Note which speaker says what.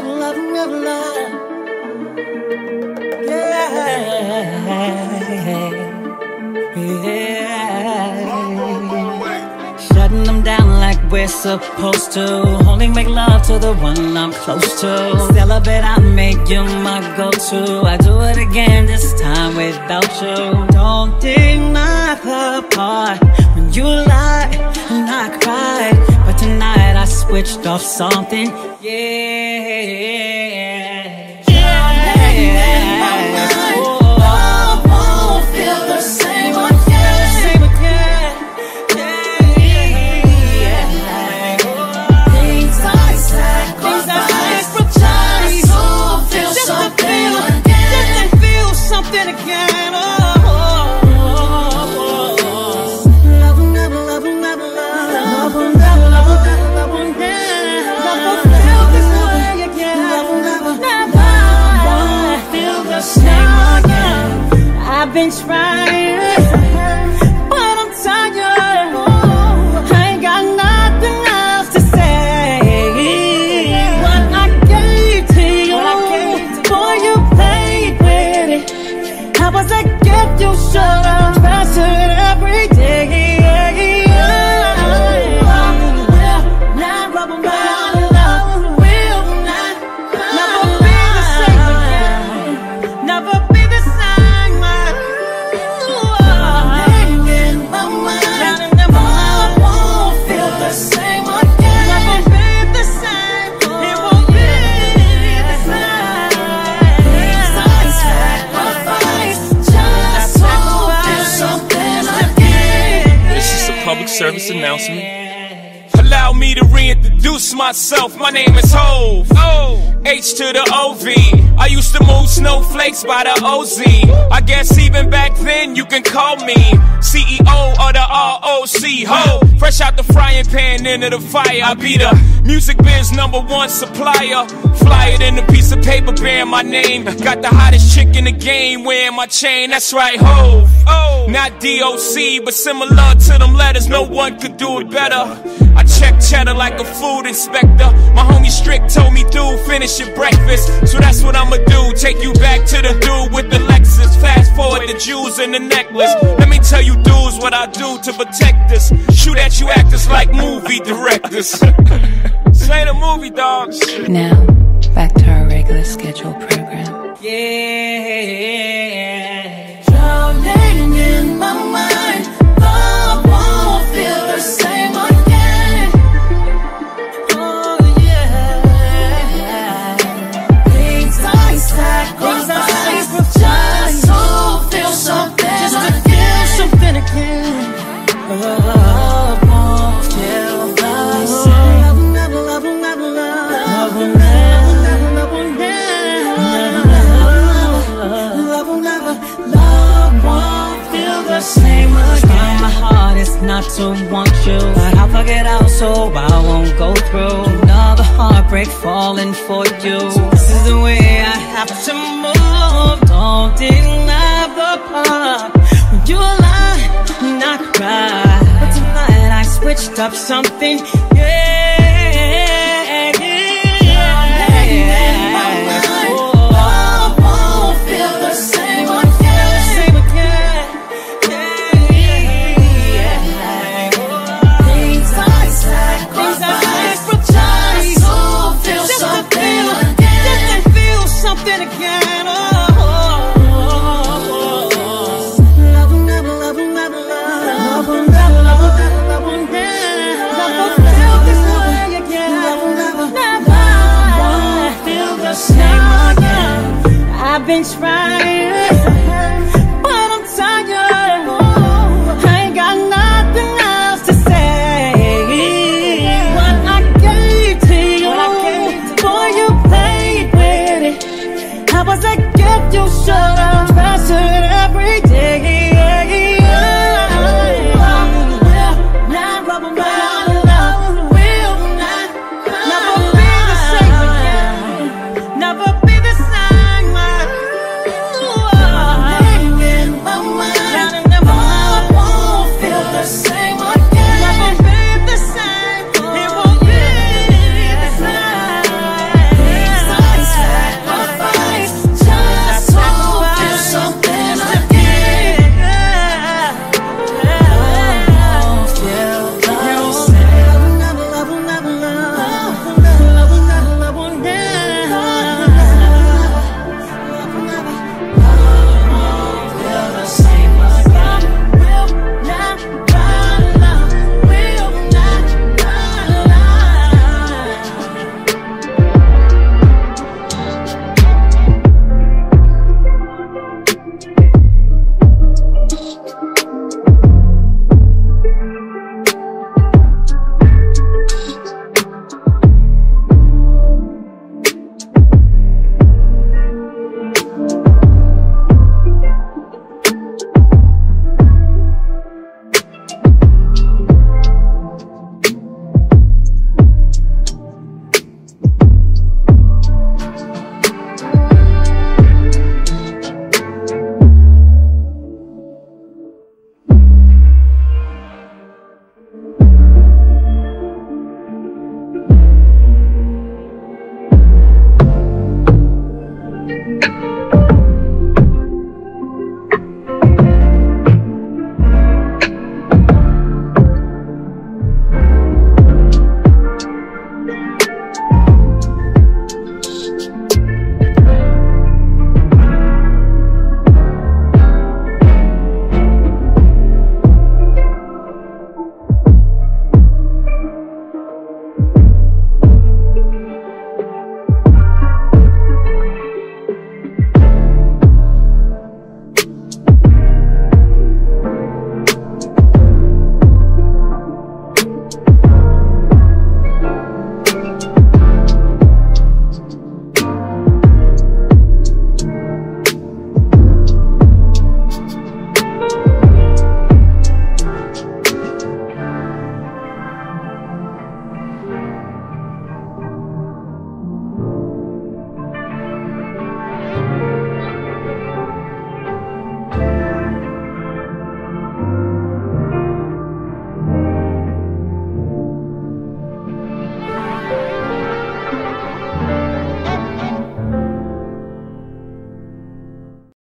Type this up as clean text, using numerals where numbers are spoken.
Speaker 1: Shutting them down like we're supposed to. Only make love to the one I'm close to. Celebrate, I make you my go-to. I do it again, this time without you. Don't deny the part when you lie and I cried. But tonight I switched off something, yeah. I've been trying, but I'm tired. I ain't got nothing else to say. What I gave to you, boy, you played with it. How was that gift you should have treasured every day?
Speaker 2: Service announcement. Allow me to reintroduce myself. My name is Hov. H to the O-V. I used to move snowflakes by the OZ. I guess even back then you can call me CEO of the ROC. Ho, fresh out the frying pan into the fire. I be the music biz #1 supplier. Flyer than a piece of paper bearing my name. Got the hottest chick in the game wearing my chain. That's right, Hov. Not DOC, but similar to them letters. No one could do it better. I check cheddar like a food inspector. My homie Strick told me, dude, finish your breakfast. So that's what I'ma do. Take you back to the dude with the Lexus. Fast forward the jewels and the necklace. Let me tell you dudes what I do to protect us. Shoot at you actors like movie directors. This ain't a movie, dogs.
Speaker 3: Now, back to our regular scheduled program.
Speaker 1: Yeah. Drowning in my mind, love won't feel the same again. Oh yeah. Things I sacrifice just to feel something again. Love won't feel the same. Love will never same again. Trying my hardest not to want you, but I'll fuck it out so I won't go through another heartbreak falling for you. This is the way I have to move. Don't deny the part when you lie and I cry. But tonight I switched up something, yeah. I've been trying.